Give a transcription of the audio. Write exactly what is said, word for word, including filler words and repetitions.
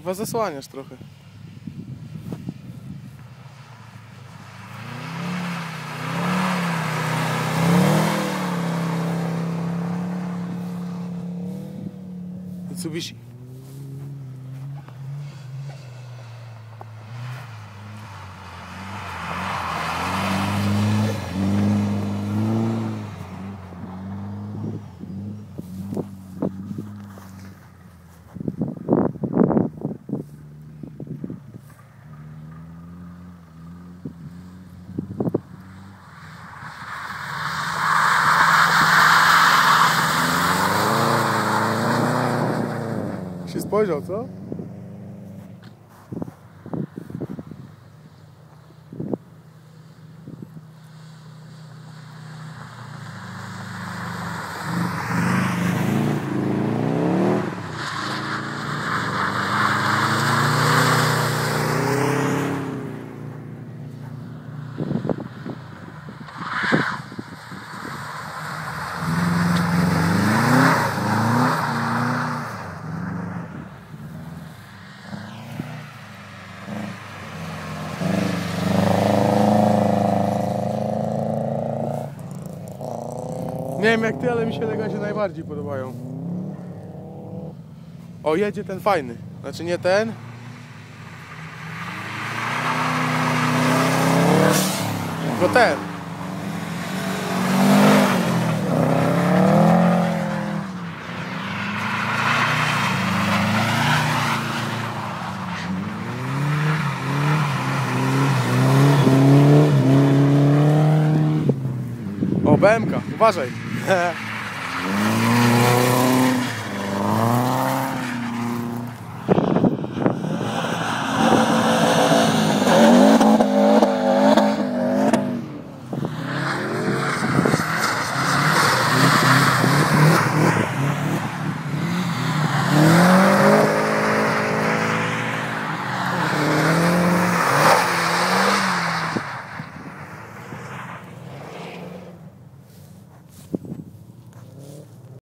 Chyba zasłaniasz trochę. Mitsubishi. Się spojrzał, co? Nie wiem jak ty, ale mi się legacie najbardziej podobają. O, jedzie ten fajny. Znaczy nie ten. Tylko ten. O, B M ka, uważaj.